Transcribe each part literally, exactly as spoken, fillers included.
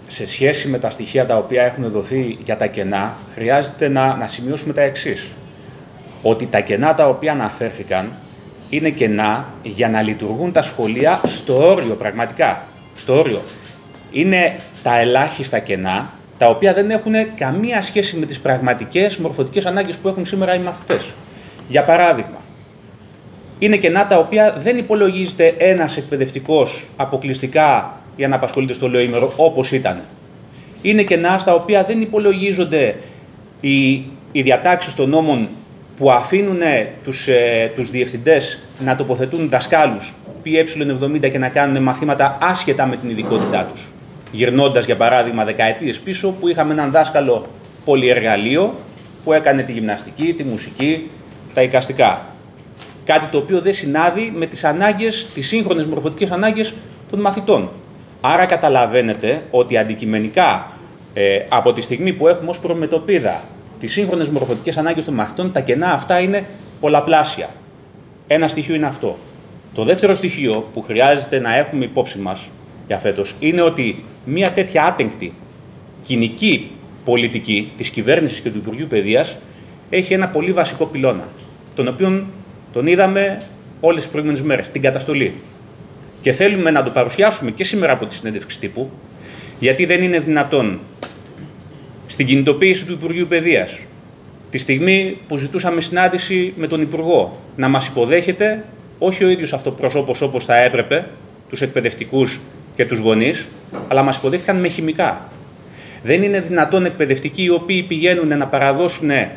σε σχέση με τα στοιχεία τα οποία έχουν δοθεί για τα κενά, χρειάζεται να, να σημειώσουμε τα εξής. Ότι τα κενά τα οποία αναφέρθηκαν είναι κενά για να λειτουργούν τα σχολεία στο όριο πραγματικά. Στο όριο. Είναι τα ελάχιστα κενά, τα οποία δεν έχουν καμία σχέση με τις πραγματικές μορφωτικές ανάγκες που έχουν σήμερα οι μαθητές. Για παράδειγμα, είναι κενά τα οποία δεν υπολογίζεται ένας εκπαιδευτικός αποκλειστικά για να απασχολείται στο ολοήμερο όπως ήταν. Είναι κενά στα οποία δεν υπολογίζονται οι, οι διατάξεις των νόμων που αφήνουν τους, ε, τους διευθυντές να τοποθετούν δασκάλους πι ε εβδομήντα και να κάνουν μαθήματα άσχετα με την ειδικότητά τους. Γυρνώντας, για παράδειγμα, δεκαετίες πίσω, που είχαμε έναν δάσκαλο πολυεργαλείο που έκανε τη γυμναστική, τη μουσική, τα εικαστικά. Κάτι το οποίο δεν συνάδει με τις ανάγκες, τις σύγχρονες μορφωτικές ανάγκες των μαθητών. Άρα καταλαβαίνετε ότι αντικειμενικά, ε, από τη στιγμή που έχουμε ως προμετωπίδα τις σύγχρονες μορφωτικές ανάγκες των μαθητών, τα κενά αυτά είναι πολλαπλάσια. Ένα στοιχείο είναι αυτό. Το δεύτερο στοιχείο που χρειάζεται να έχουμε υπόψη μας για φέτος είναι ότι μια τέτοια άτεγκτη κοινική πολιτική της κυβέρνησης και του Υπουργείου Παιδείας έχει ένα πολύ βασικό πυλώνα, τον οποίο τον είδαμε όλες τις προηγούμενες μέρες, την καταστολή. Και θέλουμε να το παρουσιάσουμε και σήμερα από τη συνέντευξη τύπου, γιατί δεν είναι δυνατόν στην κινητοποίηση του Υπουργείου Παιδείας, τη στιγμή που ζητούσαμε συνάντηση με τον Υπουργό, να μας υποδέχεται όχι ο ίδιος αυτοπροσώπος όπως θα έπρεπε, τους εκπαιδευτικούς και τους γονείς, αλλά μας υποδέχτηκαν με χημικά. Δεν είναι δυνατόν εκπαιδευτικοί οι οποίοι πηγαίνουν να παραδώσουν ε,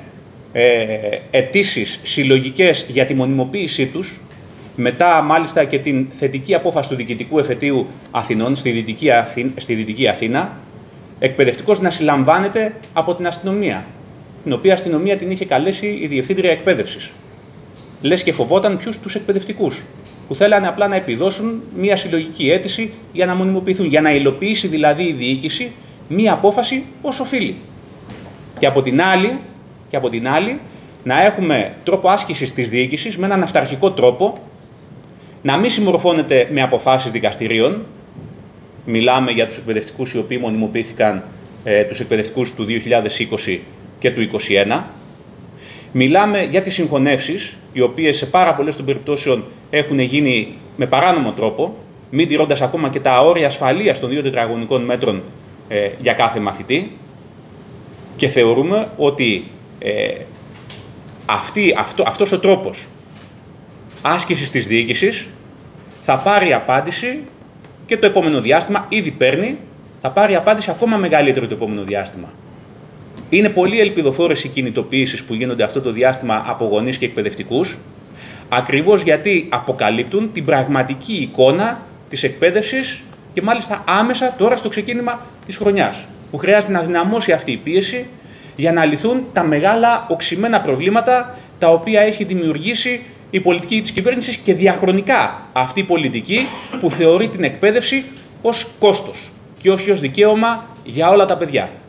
αιτήσεις συλλογικές για τη μονιμοποίησή τους, μετά μάλιστα και την θετική απόφαση του Διοικητικού Εφετείου Αθηνών στη Δυτική, Αθή, στη Δυτική Αθήνα, εκπαιδευτικός να συλλαμβάνεται από την αστυνομία, την οποία αστυνομία την είχε καλέσει η Διευθύντρια Εκπαίδευσης. Λες και φοβόταν ποιους? Τους εκπαιδευτικούς, που θέλανε απλά να επιδώσουν μια συλλογική αίτηση για να μονιμοποιηθούν, για να υλοποιήσει δηλαδή η διοίκηση μια απόφαση ως οφείλει. Και από την άλλη, και από την άλλη να έχουμε τρόπο άσκησης της διοίκησης με έναν αυταρχικό τρόπο, να μην συμμορφώνεται με αποφάσεις δικαστηρίων. Μιλάμε για τους εκπαιδευτικούς οι οποίοι μονιμοποιήθηκαν, ε, τους εκπαιδευτικούς του δύο χιλιάδες είκοσι και του είκοσι ένα. Μιλάμε για τις συγχωνεύσεις, οι οποίες σε πάρα πολλές των περιπτώσεων έχουν γίνει με παράνομο τρόπο, μην τηρώντας ακόμα και τα όρια ασφαλείας των δύο τετραγωνικών μέτρων ε, για κάθε μαθητή. Και θεωρούμε ότι ε, αυτή, αυτό, αυτός ο τρόπος άσκησης της διοίκησης θα πάρει απάντηση και το επόμενο διάστημα, ήδη παίρνει, θα πάρει απάντηση ακόμα μεγαλύτερη το επόμενο διάστημα. Είναι πολύ ελπιδοφόρες οι κινητοποιήσεις που γίνονται αυτό το διάστημα από γονείς και εκπαιδευτικούς, ακριβώς γιατί αποκαλύπτουν την πραγματική εικόνα της εκπαίδευσης και μάλιστα άμεσα τώρα στο ξεκίνημα της χρονιάς, που χρειάζεται να δυναμώσει αυτή η πίεση για να λυθούν τα μεγάλα οξυμένα προβλήματα τα οποία έχει δημιουργήσει η πολιτική της κυβέρνησης και διαχρονικά αυτή η πολιτική που θεωρεί την εκπαίδευση ως κόστος και όχι ως δικαίωμα για όλα τα παιδιά.